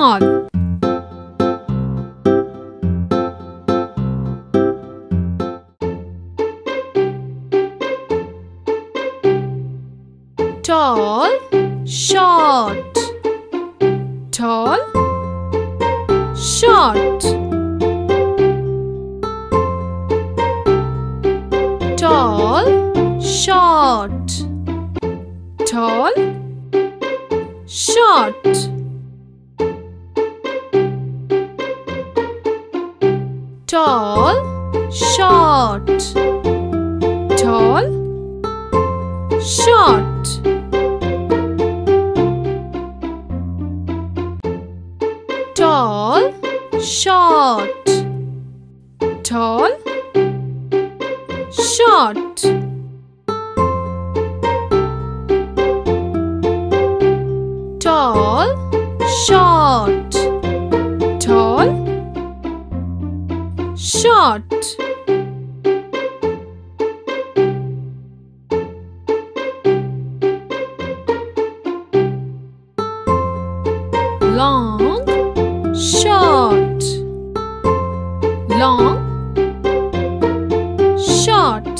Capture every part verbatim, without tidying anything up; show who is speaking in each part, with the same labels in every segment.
Speaker 1: Tall. Tall, short. Tall, short. Tall, short. Tall, short. Tall, short. Tall, short. Tall, short. Tall, short. Tall, short. Tall, short. Long, short. Long, short.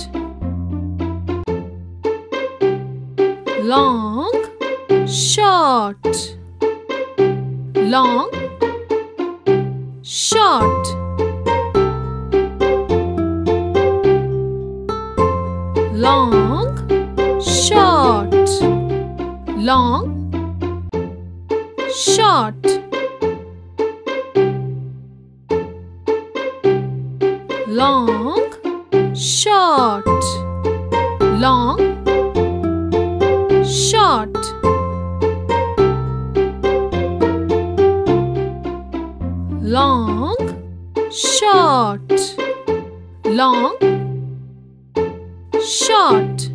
Speaker 1: Long, short. Long, short. Long, short. Long, short. Long, short. Long, short. Long, short. Long, short.